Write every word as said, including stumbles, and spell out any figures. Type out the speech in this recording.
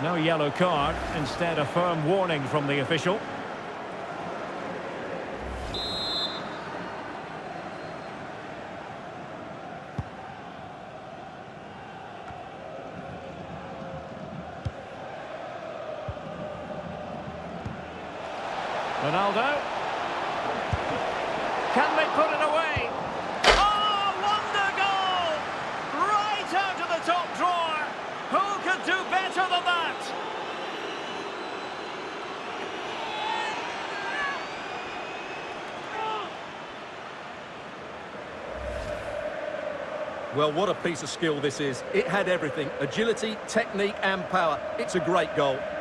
No yellow card, instead a firm warning from the official. Ronaldo. Can they put it away? Oh, wonder goal! Right out of the top drawer. Who could do better than that? Well, what a piece of skill this is. It had everything: agility, technique and power. It's a great goal.